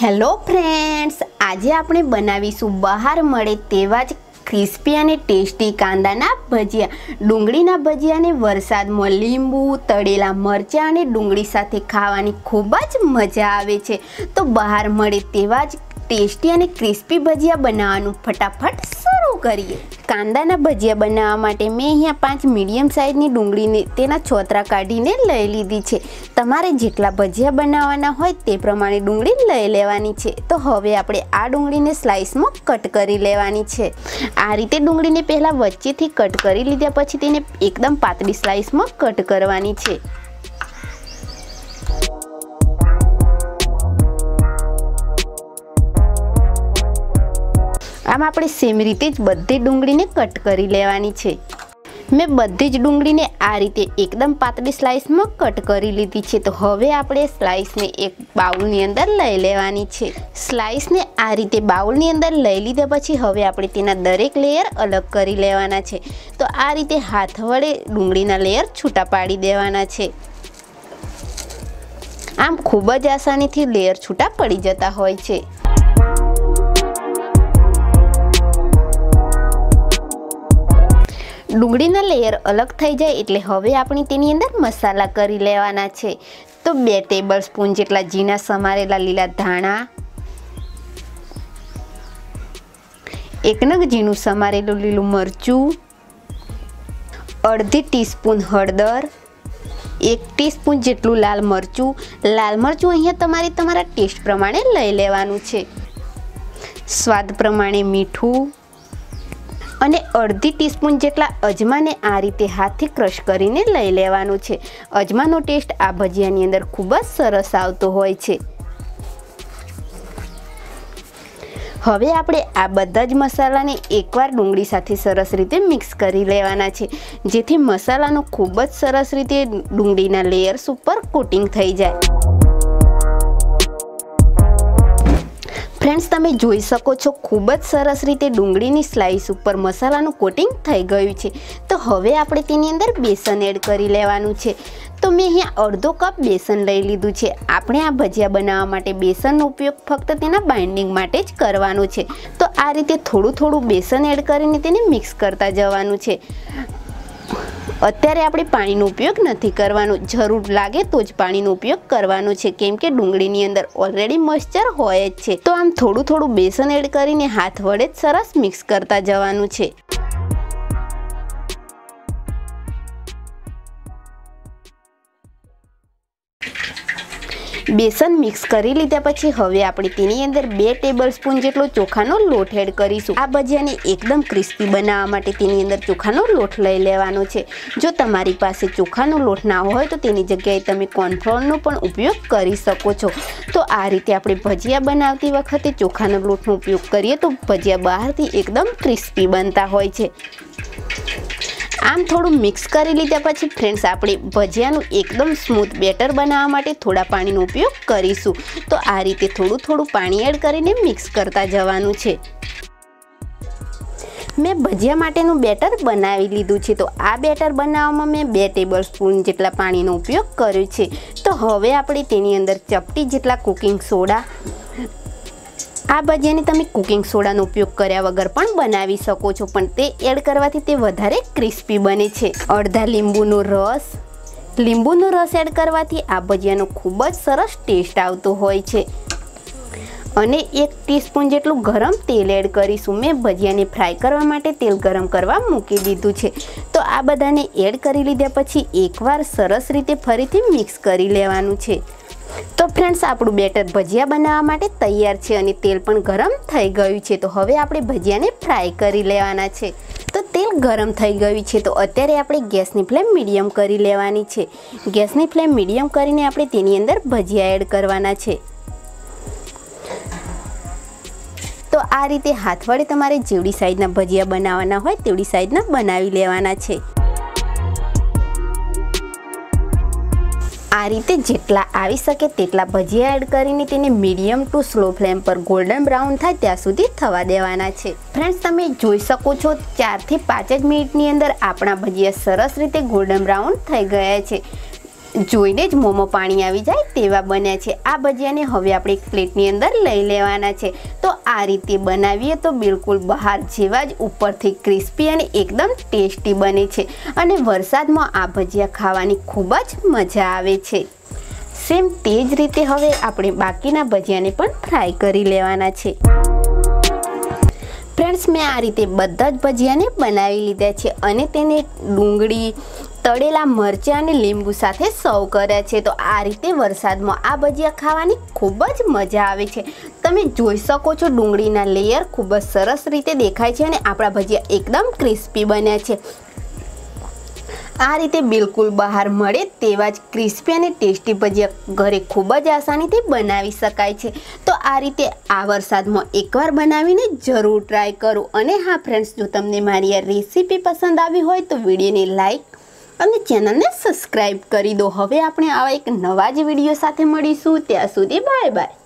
Hello friends, આજે આપણે બનાવીશું બહાર મળે તેવા જ ક્રિસ્પી અને ટેસ્ટી કાંદાના ભજીયા. ડુંગળીના ભજીયાને વરસાદમાં લીંબુ, તળેલા મરચાં અને ડુંગળી સાથે ખાવાની ખૂબ જ મજા આવે છે. તો બહાર મળે તેવા જ ટેસ્ટી અને ક્રિસ્પી ભજીયા બનાવવાનું ફટાફટ શરૂ કરીએ. કાંદાના ભજીયા બનાવવા માટે મેં અહીંયા 5 મીડિયમ સાઇઝની ડુંગળીને તેના છોતરા કાઢીને લઈ લીધી છે. તમારે જેટલા ભજીયા બનાવવાના હોય તે પ્રમાણે ડુંગળી લઈ લેવાની છે. તો હવે આપણે આ ડુંગળીને સ્લાઇસમાં કટ કરી લેવાની છે. આ રીતે ડુંગળીને પહેલાં વચ્ચેથી કટ કરી લીધા પછી તેને એકદમ પાતળી સ્લાઇસમાં કટ કરવાની છે. આમ આપણે સેમ રીતે જ બધી ડુંગળીને કટ કરી લેવાની છે. મેં બધી જ ડુંગળીને આ રીતે એકદમ પાતળી સ્લાઇસમાં કટ કરી લીધી છે. તો હવે આપણે સ્લાઇસને એક બાઉલની અંદર લઈ લેવાની છે. સ્લાઇસને આ રીતે બાઉલની અંદર લઈ લીધા પછી હવે આપણે તેના દરેક લેયર અલગ કરી લેવાના છે. તો આ રીતે હાથ વડે ડુંગળીના લેયર છૂટા પાડી દેવાના છે. આમ ખૂબ જ આસાનીથી લેયર છૂટા પડી જતા હોય છે. ડુંગળીના લેયર અલગ થઈ જાય એટલે હવે આપણે તેની અંદર મસાલા કરી લેવાના છે. તો 2 ટેબલ સ્પૂન જેટલા ઝીણા સમારેલા લીલા ધાણા, 1 નંગ ઝીણું સમારેલું લીલું મરચું, અડધી ટીસ્પૂન હળદર, 1 ટીસ્પૂન જેટલું લાલ મરચું. લાલ મરચું અહીંયા તમારે તમારા ટેસ્ટ પ્રમાણે લઈ લેવાનું છે. સ્વાદ પ્રમાણે મીઠું અને અડધી ટીસ્પૂન જેટલા અજમાને આ રીતે હાથથી ક્રશ કરીને લઈ લેવાનું છે. અજમાનો ટેસ્ટ આ ભજીયાની અંદર ખૂબ જ સરસ આવતો હોય છે. હવે આપણે આ બધા જ મસાલાને એકવાર ડુંગળી સાથે સરસ રીતે મિક્સ કરી લેવાના છે, જેથી મસાલાનો ખૂબ જ સરસ રીતે ડુંગળીના લેયર્સ ઉપર કોટિંગ થઈ જાય. ફ્રેન્ડ્સ, તમે જોઈ શકો છો ખૂબ જ સરસ રીતે ડુંગળીની સ્લાઇસ ઉપર મસાલાનું કોટિંગ થઈ ગયું છે. તો હવે આપણે તેની અંદર બેસન એડ કરી લેવાનું છે. તો મેં અહીંયા અડધો કપ બેસન લઈ લીધું છે. આપણે આ ભજીયા બનાવવા માટે બેસનનો ઉપયોગ ફક્ત તેના બાઇન્ડિંગ માટે જ કરવાનો છે. તો આ રીતે થોડું થોડું બેસન એડ કરીને તેને મિક્સ કરતા જવાનું છે. અત્યારે આપણે પાણીનો ઉપયોગ નથી કરવાનો. જરૂર લાગે તો જ પાણીનો ઉપયોગ કરવાનો છે, કેમ કે ડુંગળીની અંદર ઓલરેડી મોઇસ્ચર હોય જ છે. તો આમ થોડું થોડું બેસન એડ કરીને હાથ વડે જ સરસ મિક્સ કરતા જવાનું છે. બેસન મિક્સ કરી લીધા પછી હવે આપણે તેની અંદર 2 ટેબલ સ્પૂન જેટલો ચોખાનો લોટ એડ કરીશું. આ ભજીયાને એકદમ ક્રિસ્પી બનાવવા માટે તેની અંદર ચોખાનો લોટ લઈ લેવાનો છે. જો તમારી પાસે ચોખાનો લોટ ના હોય તો તેની જગ્યાએ તમે કોર્નફ્લોરનો પણ ઉપયોગ કરી શકો છો. તો આ રીતે આપણે ભજીયા બનાવતી વખતે ચોખાનો લોટનો ઉપયોગ કરીએ તો ભજીયા બહારથી એકદમ ક્રિસ્પી બનતા હોય છે. આમ થોડું મિક્સ કરી લીધા પછી ફ્રેન્ડ્સ આપણે ભજીયાનું એકદમ સ્મૂથ બેટર બનાવવા માટે થોડા પાણીનો ઉપયોગ કરીશું. તો આ રીતે થોડું થોડું પાણી એડ કરીને મિક્સ કરતા જવાનું છે. મેં ભજીયા માટેનું બેટર બનાવી લીધું છે. તો આ બેટર બનાવવામાં મેં 2 ટેબલ સ્પૂન જેટલા પાણીનો ઉપયોગ કર્યો છે. તો હવે આપણે તેની અંદર ચપટી જેટલા કુકિંગ સોડા, આ ભજીયાને તમે કુકિંગ સોડાનો ઉપયોગ કર્યા વગર પણ બનાવી શકો છો, પણ તે એડ કરવાથી તે વધારે ક્રિસ્પી બને છે. અડધા લીંબુનો રસ. લીંબુનો રસ એડ કરવાથી આ ભજીયાનો ખૂબ જ સરસ ટેસ્ટ આવતો હોય છે. અને 1 ટીસ્પૂન જેટલું ગરમ તેલ એડ કરીશું. મેં ભજીયાને ફ્રાય કરવા માટે તેલ ગરમ કરવા મૂકી દીધું છે. તો આ બધાને એડ કરી લીધા પછી એકવાર સરસ રીતે ફરીથી મિક્સ કરી લેવાનું છે. તો ફ્રેન્ડ્સ, આપણું બેટર ભજીયા બનાવવા માટે તૈયાર છે અને તેલ પણ ગરમ થઈ ગયું છે. તો હવે આપણે ભજીયાને ફ્રાય કરી લેવાના છે. તો તેલ ગરમ થઈ ગયું છે. તો અત્યારે આપણે ગેસની ફ્લેમ મીડિયમ કરી લેવાની છે. ગેસની ફ્લેમ મીડિયમ કરીને આપણે તેની અંદર ભજીયા એડ કરવાના છે. તો આ રીતે હાથ વડે તમારે જેવડી સાઈઝના ભજીયા બનાવવાના હોય તેવડી સાઈઝના બનાવી લેવાના છે. આ રીતે જેટલા આવી શકે તેટલા ભજીયા એડ કરીને તેને મીડિયમ ટુ સ્લો ફ્લેમ પર ગોલ્ડન બ્રાઉન થાય ત્યાં સુધી થવા દેવાના છે. ફ્રેન્ડ્સ, તમે જોઈ શકો છો 4 થી 5 જ મિનિટની અંદર આપણા ભજીયા સરસ રીતે ગોલ્ડન બ્રાઉન થઈ ગયા છે. જોઈને જ મોંમાં પાણી આવી જાય તેવા બન્યા છે। આ ભજીયાને હવે આપણે એક પ્લેટની અંદર લઈ લેવાના છે। તો આ રીતે બનાવીએ તો બિલકુલ બહાર જેવા જ ઉપરથી ક્રિસ્પી અને એકદમ ટેસ્ટી બને છે અને વરસાદમાં આ ભજીયા ખાવાની ખૂબ જ મજા આવે છે। સેમ તે જ રીતે હવે આપણે બાકીના ભજીયાને પણ ફ્રાય કરી લેવાના છે। ફ્રેન્ડ્સ, મેં આ રીતે બધા જ ભજીયાને બનાવી લીધા છે અને તેને ડુંગળી, તળેલા મરચાં અને લીંબુ સાથે સર્વ કર્યા છે। તો આ રીતે વરસાદમાં આ ભજીયા ખાવાની ખૂબ જ મજા આવે છે। તમે જોઈ શકો છો ડુંગળીના લેયર ખૂબ જ સરસ રીતે દેખાય છે અને આપણા ભજીયા એકદમ ક્રિસ્પી બન્યા છે। આ રીતે બિલકુલ બહાર મળે તેવા જ ક્રિસ્પી અને ટેસ્ટી ભજીયા ઘરે ખૂબ જ આસાનીથી બનાવી શકાય છે। તો આ રીતે આ વરસાદમાં એકવાર બનાવીને જરૂર ટ્રાય કરો। અને હા ફ્રેન્ડ્સ, જો તમને મારી આ રેસીપી પસંદ આવી હોય તો વિડીયોને લાઈક અને ચેનલને સબસ્ક્રાઈબ કરી દો। હવે આપણે આવા એક નવા જ વિડીયો સાથે મળીશું। ત્યાં સુધી બાય બાય।